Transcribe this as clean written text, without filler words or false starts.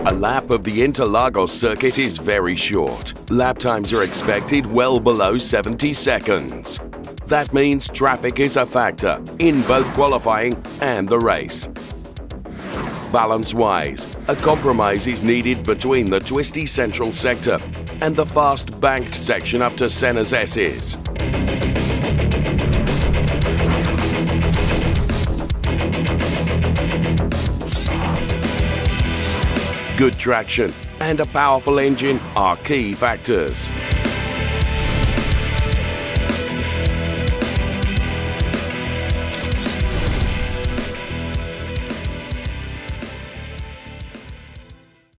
A lap of the Interlagos Circuit is very short. Lap times are expected well below 70 seconds. That means traffic is a factor in both qualifying and the race. Balance-wise, a compromise is needed between the twisty central sector and the fast banked section up to Senna's S's. Good traction and a powerful engine are key factors.